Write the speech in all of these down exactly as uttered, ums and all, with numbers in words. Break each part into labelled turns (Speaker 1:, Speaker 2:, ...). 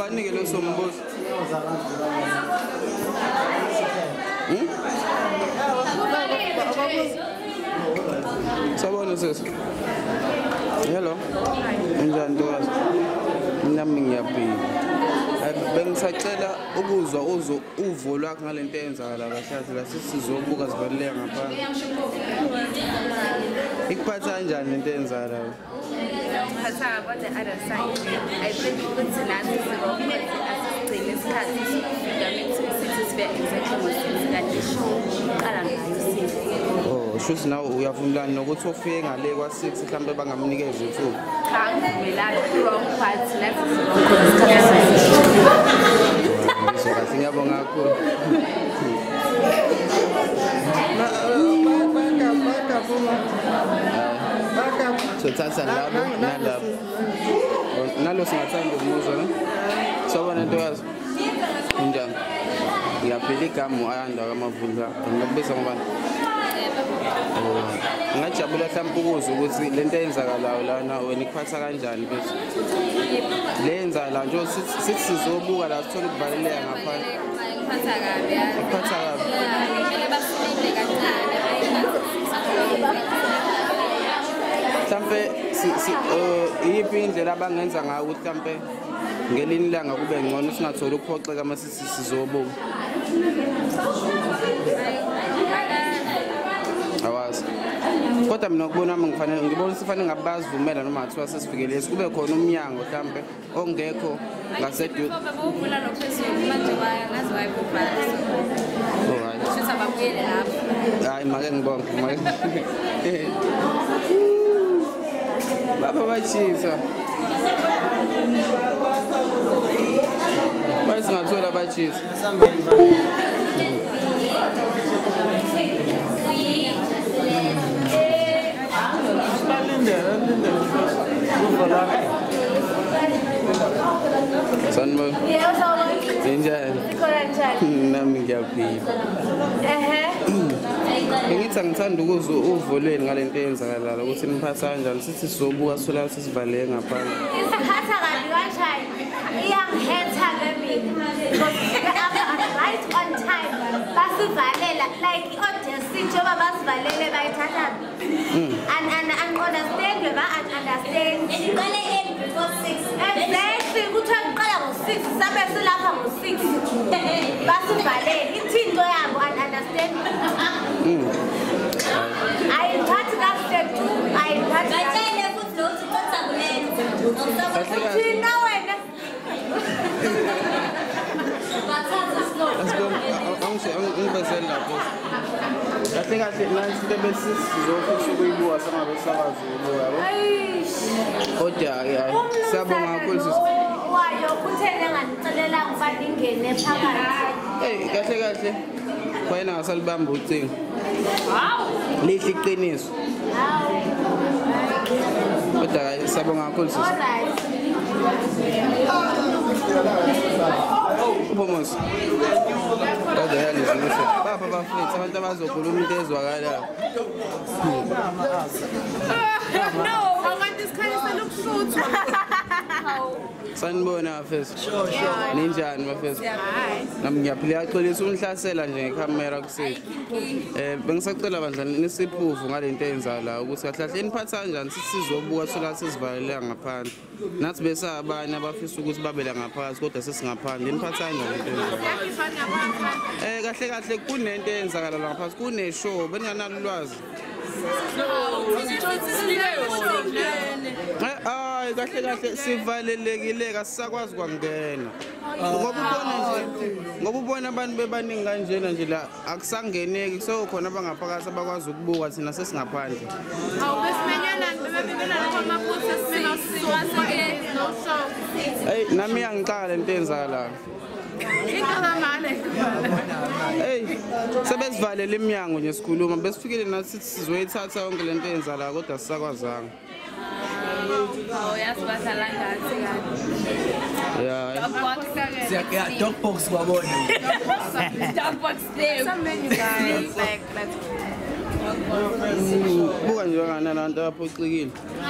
Speaker 1: Ngibanike lo sombuzo. Hmm? Sabona sisi. Hello. Unjani ntokazi? Nami ngiyaphila. Bengisacela ukuzwa uzo uvo lwakho ngalento eyenzakala kahle la sizobuka sivaleleka ngaphandle. Ikuphatha kanjani lento eyenzakala?
Speaker 2: Ngiphatha kodwa other side. I think ukuthi nathi sizobona asigcine isikhathi sokufika methi sibe exactly ngesikhathi sokuqala ngayo.
Speaker 1: Oh, shuthi nawe uyavunulana nokuthi ufike ngale kwa six mhlambe bangamnikeza ithuba.
Speaker 2: Cha, ngivumelana wrong part nathi sizobona isikhathi.
Speaker 1: Kahle ngiyabonga kakhulu. Sothatha labo nalabo. Nalo singathanda ukumuza ne? Sobona ntokazi. Unjani? Ngiyaphila igama uAyanda kaMavula. Ngikubiza ngobani? Ngajabula mhlawumbe ukuzwa ukuthi lento eyenzakalayo lana wena ikuphatha kanjani bese. Lenza la nje sithi sizobuka la sithola ukuvaleleka ngaphandle.
Speaker 2: Ngiphatha kabi ya.
Speaker 1: Ikuphatha kabi.
Speaker 2: Kumele basilinde kancane
Speaker 1: Mhlambe si iyiphi indlela abangenza ngayo ukuthi mhlambe ngelini langa kube ngcono singathola ukuphoxeka mase sizobuka. Awazi. Kodwa mina ngibona ngifanele ngibona sifanele ngabazivumela noma ngathiwa sesifikele kube khona umnyango mhlambe ongekho ngasedu.
Speaker 2: Babuvula lophezulu manje ngazi wayibhala. Alright. Sithatha babuyele lapho.
Speaker 1: Hayi make ngibonge make. Baba bachisa. Basi ngathola bachisa. Sanmo.
Speaker 2: Yeah, so
Speaker 1: Injani?
Speaker 2: Khona
Speaker 1: Nami ngiyaphila.
Speaker 2: Ehe.
Speaker 1: Ngithi ngithanda ukuzwa uvolweni ngalento eyenzakala ukuthi niphatha kanjani sithi sizobuka sola sisivaleke ngaphandle.
Speaker 3: Isiphatha kabi kanjani? Iyangihetha ke mina. Because right on time basivalela like i-audience njengoba basivalele bayithatha. And and and understand weba and understand. Iqale eight before six. Exactly kuthiwa kuqala ngo-six sabe silapha ngo-six. Basivalele ithinto yabo and understand. Ayiphathi kahle tu ayiphathi kahle futhi nokuthi kwenza thina wena
Speaker 1: Let's go. Angibezela lapho. Kahle kahle nansi into besizofisa ukuyibuka samabesakazi ubuka yabo. Kodwa hayi siyabonga kakhulu sisi.
Speaker 3: Wayo kuthena nganicelela ngifana ingene phakathi.
Speaker 1: Hey kahle kahle. Wena ngasalibamba ucingo.
Speaker 2: Wow.
Speaker 1: Lihle iqiniso.
Speaker 3: Hawu.
Speaker 1: Kodwa hayi siyabonga kakhulu sisi.
Speaker 3: Alright.
Speaker 1: Ubomos. Kodwa yalizwe. Baba bafethu abantu abazokhuluma into ezwakalayo.
Speaker 2: No, I want this kind of look short.
Speaker 1: Sanibona mfethu. Sure sure. Ninjani mfethu?
Speaker 2: Hayi.
Speaker 1: Nami ngiyaphila yaxolisa unihlasela nje ngecamera kusithi. Eh bengisacela bandla nisiphuvu ngalento eyenza la ukuthi kahle kahle niphatha kanjani sithi sizobuka sola sesivaleleka ngaphandle. Nathi bese abanye abafisa ukuthi babe la ngaphakathi kodwa sesingaphandle niphatha kanjani lento eyenza. Eh kahle kahle kunento eyenzakala la ngaphansi kune show beninganalo ulwazi. Hayi kahle kahle sivalelekile kasisakwazi kwangena. Ngoba ubona nje ngoba ubona abantu bebaningi kanjena nje la akusangeneki so khona abangaphakathi abakwazi ukubuka thina sesingaphandle.
Speaker 2: Awubesimenyana bebebona lapha amaphutha simena siwase no show.
Speaker 1: Hey nami yangiqala into eyenzakala.
Speaker 2: Ikamamane.
Speaker 1: Hey sebesivalele iminyango nje sikhuluma besifikile nathi sithi sizoyithatha yonke lento eyenzakala kodwa sisakwazanga.
Speaker 2: Oh yasibasala ngathi kabi.
Speaker 1: Yeah.
Speaker 4: Siya dog box kwabona.
Speaker 2: Dog box there. Some menu guys like let's
Speaker 1: buka nje ngana nabantu abaphoxekile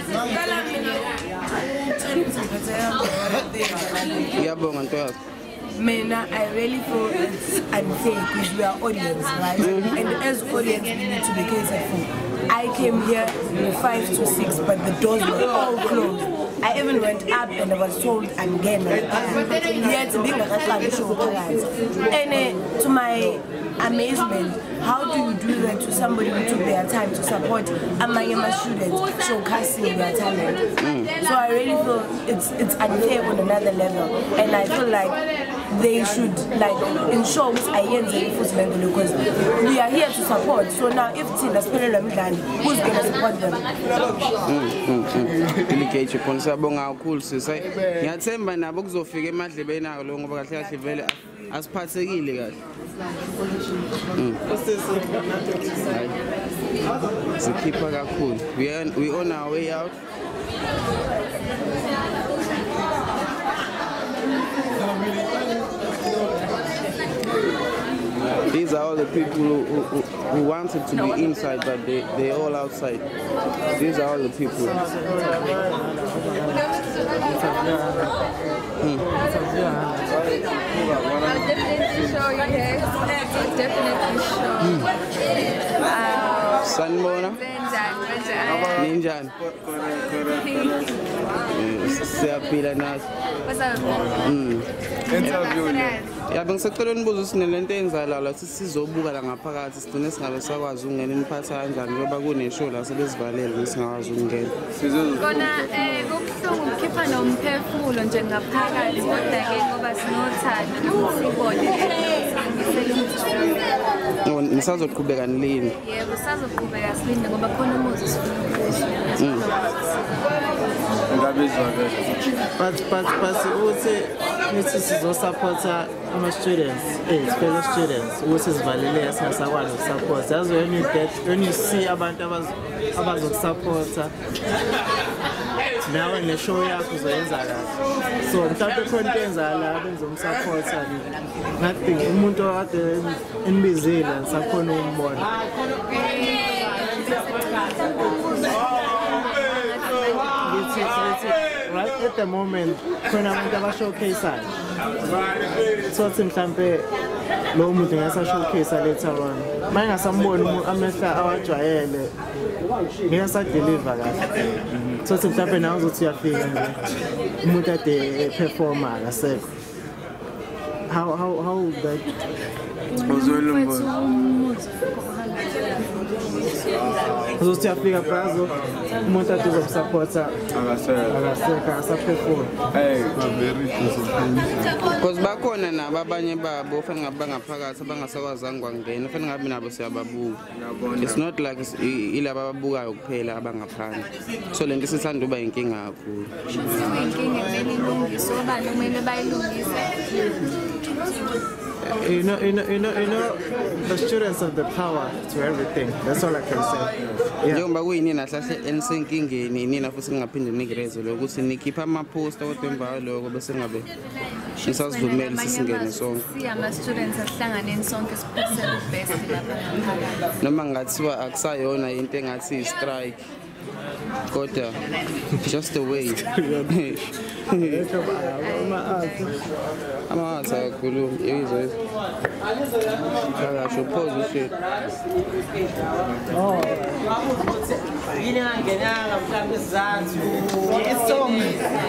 Speaker 1: ngiyabonga ntoyazi.
Speaker 4: Mina, I really feel it's unfair because we are audience, right? And as audience, we need to be catered for. I came here from five to six, but the doors were all closed. I even went up and I was told I'm again. Yet, being a show, and uh, to my amazement, how do you do that to somebody who took their time to support among my students showcasing their talent? Mm. So I really feel it's it's unfair on another level, and I feel like they should like ensure which I because we are here to support. So now if Tina who's going to support them?
Speaker 1: Delicate you konsabonga kakhulu sisi. Ngiyathemba nabo kuzofika emadlebeni alo lo ngoba kahle kahle vele asiphathekile kahle. Sikhipha kakhulu. We are we on our way out. These are all the people who, who, who wanted to be inside, but they, they're all outside. These are all the people. Hmm.
Speaker 2: I'll definitely show you here. I'll definitely show you. Uh,
Speaker 1: Sanbona? Ninjan. Siyaphila nathi. Mm. Ya bengisacela unibuzo sinelento eyenzala la sizobuka la ngaphakathi sigcine singabe sakwazi ukungena iniphatha kanjani ngoba kuneshow la sebesivalele singakwazi ukungena.
Speaker 2: Kona eh kubuhlungu ukukhipha nomphefumulo nje ngaphakathi kodwa ke ngoba sinothando sibone
Speaker 1: nisazoqhubeka nilini.
Speaker 2: Yebo sisazoqhubeka silinde ngoba khona umuzi sifuna.
Speaker 5: But but but uthi nithi sizosupporta ama students, eh fellow students, ukuthi sivalele singasakwazi ukusupport. That's when you get when you see abantu abazokusupporta. Nawe le show yakho uzoyenza kahle. So mhlawumbe khona into enzala benzomsupporta nothing umuntu okade enibizile sakhona ukumbona. Right at the moment, khona abantu abashowcase so mhlambe lo muntu ngasa showcase later on. Mayingasamboni amehla awajwayele ngiyasa deliver kahle. So mhlambe nawe uzothi uyafika nje umuntu ade performer akasekho. How how how that uzothi uyafika brazo umuntu ade uzomsupporta akaseka asaperform.
Speaker 6: Hey, very
Speaker 1: Because bakhona nabo abanye babo fanele ngabe bangaphakathi abangasakwazanga kwangena fanele ngabe nabo siyababuka. It's not like ilaba ababukayo kuphela abangaphandle. So lento sithanda uba inkinga kakhulu.
Speaker 2: Inkinga vele ilungiswe obani kumele bayilungise.
Speaker 5: You know, you know, you know, you know, the students have the power to everything. That's all I can say.
Speaker 1: Njengoba kuyinina hlahle enisenkingeni nina futhi ngingaphinde nigreze lokuthi nikhipha ama post kodwa emva lokho bese ngabe nisazivumela sisingene sonke.
Speaker 2: Si ama students ahlanganeni sonke siphosele best lapha.
Speaker 1: Noma ngathiwa akusayona into engathi strike. Kodwa just the way. Ama asa kakhulu yizo. Akasho pause shit.
Speaker 5: Oh. Yini ngangenanga mhlambe isizathu. Isong.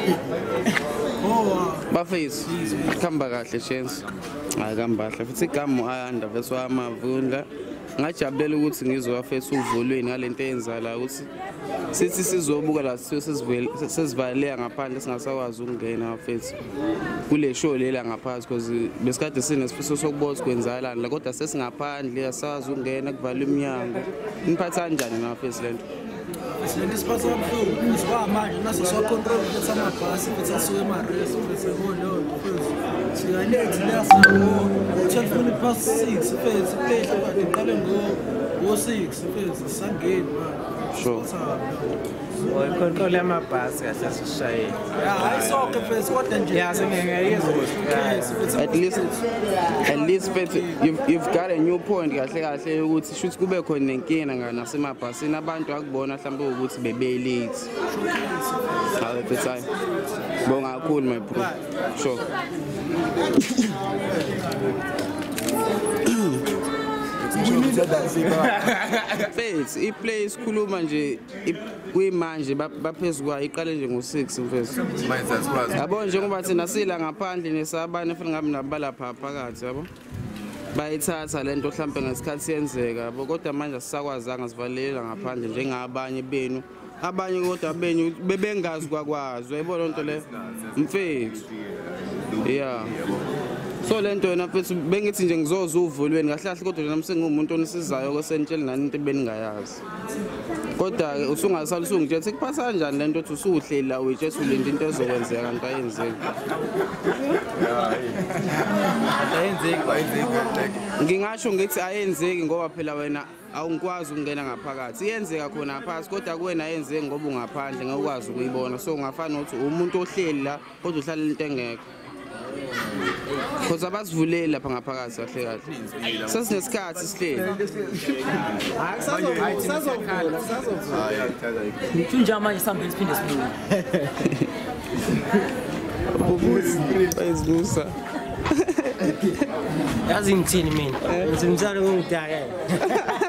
Speaker 5: Oh.
Speaker 1: Bafethu khamba kahle chance. Hayi kamba kahle futhi igama ayanda vese wamavundla. Ngajabulela ukuthi ngizowafethu uvolweni ngalento eyenzala ukuthi sithi sizobuka la sisivele sesivalele ngaphandle singasakwazi ukungena bafethu kule show lela ngaphansi because besikade sinesifiso sokubona kwenzalana la kodwa sesingaphandle asazi ukungena kuvala iminyango niphatha kanjani nabafethu lento
Speaker 7: Lento siphatha kabuhlungu uzwa manje nase so control ukuthi amabhasi futhi asuke emares futhi ngolo futhi siya late la so twelve minutes past six futhi phela bathi qale ngo six futhi sangeni manje
Speaker 1: Sure.
Speaker 5: Icontrol yamabhasi kahle sishayile.
Speaker 7: Hayi sonke mfethu kodwa nje.
Speaker 5: Yeah, sengiyayizwa.
Speaker 1: At least, at least mfethu, you've, you've got a new point kahle kahle ukuthi shuthi kube khona nenkinga nga nasemabhasini abantu akubona mhlawumbe ukuthi bebe late. All the time. Bonga kakhulu my bro. Sure. Faith, iplay isikhuluma nje kuyimanje baphezulu kwa iqale nje ngo six mfethu. Yabo njengoba thina sila ngaphandle nesabane futhi ngabe nabala pha phakathi yabo. Bayithatha lento mhlambe ngesikhathi yenzeka yabo kodwa manje asisakwazanga sivalela ngaphandle njengabanye benu. Abanye kodwa benu bebengazi kwakwazi uyayibona lonto le mfethu. Yeah. So lento yena mfethu bengithi nje ngizoza uvulweni kahle kahle kodwa nami sengumuntu onisizayo kwesentshela nani into beningayazi. Kodwa usungasali usungitshela kuphatha kanjani lento othi usuhleli la uyitshela ulinda into ezokwenzeka kanti ayenzeki.
Speaker 6: Ayenzeki ayenzeki.
Speaker 1: Ngingasho ngithi ayenzeki ngoba phela wena awungikwazi ukungena ngaphakathi. Iyenzeka khona phakathi kodwa kuwena ayenzeki ngoba ungaphandle ngeke ukwazi ukuyibona. So ungafana nokuthi umuntu ohleli la kodwa uhlala into engekho. Because abasivulela lapha ngaphakathi kahle kahle. Sasinesikhathi sihleli.
Speaker 5: Hayi kusazovula, kusazovula, kusazovula.
Speaker 6: Kunja manje sihambe siphinde sibuye.
Speaker 1: Ubuzi bayizibusa.
Speaker 6: Yazi ngithini mina? Ngizimzala ngongidaya.